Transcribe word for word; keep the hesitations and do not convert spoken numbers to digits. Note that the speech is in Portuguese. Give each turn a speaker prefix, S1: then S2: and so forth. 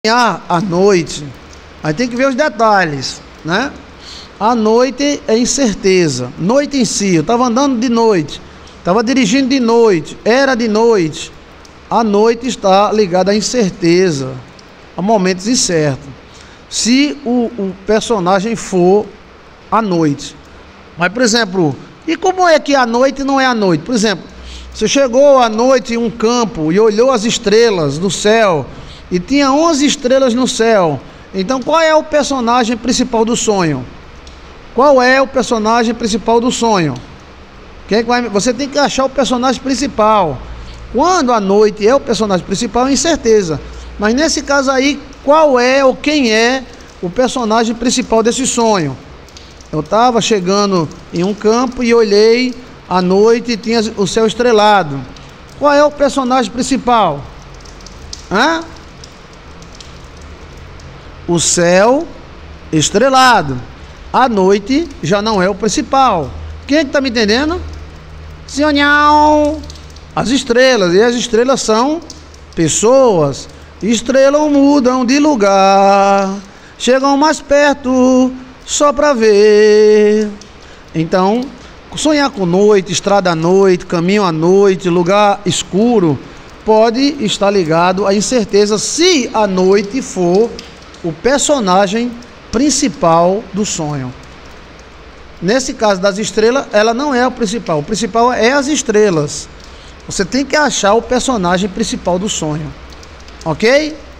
S1: sonhar à noite, aí tem que ver os detalhes, né? A noite é incerteza. Noite em si, eu estava andando de noite, estava dirigindo de noite, era de noite. A noite está ligada à incerteza, a momentos incertos. Se o, o personagem for à noite. Mas, por exemplo, e como é que a noite não é a noite? Por exemplo, você chegou à noite em um campo e olhou as estrelas do céu, e tinha onze estrelas no céu. Então, qual é o personagem principal do sonho? Qual é o personagem principal do sonho? Quem é que vai... Você tem que achar o personagem principal. Quando a noite é o personagem principal, é incerteza. Mas nesse caso aí, qual é ou quem é o personagem principal desse sonho? Eu estava chegando em um campo e olhei à noite e tinha o céu estrelado. Qual é o personagem principal? Hã? O céu estrelado. A noite já não é o principal. Quem é que está me entendendo? Senhor, as estrelas. E as estrelas são pessoas. Estrelas mudam de lugar, chegam mais perto só para ver. Então, sonhar com noite, estrada à noite, caminho à noite, lugar escuro, pode estar ligado à incerteza se a noite for o personagem principal do sonho. Nesse caso das estrelas, ela não é o principal. O principal é as estrelas. Você tem que achar o personagem principal do sonho. Ok?